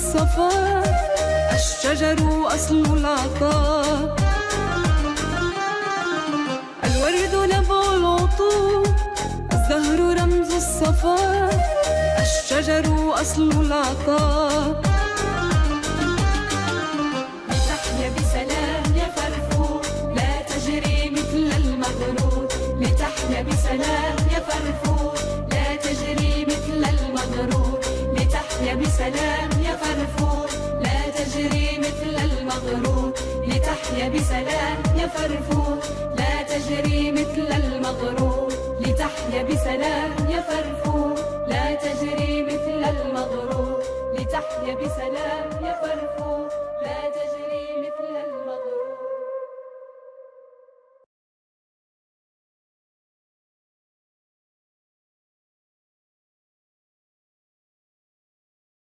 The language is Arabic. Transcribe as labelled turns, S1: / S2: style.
S1: الصفاء، الشجر أصل العطاء، الورد نبع العطور، الزهر رمز الصفاء، الشجر أصل العطاء.
S2: لتحيا بسلام يا فرفور، لا تجري مثل المغرور. لتحيا بسلام يا فرفور، لا تجري مثل المغرور. لتحيا بسلام يا فرفور، لا تجري مثل المغرور. لتحيا بسلام يا فرفور، لا تجري مثل المغرور. لتحيا بسلام يا فرفور.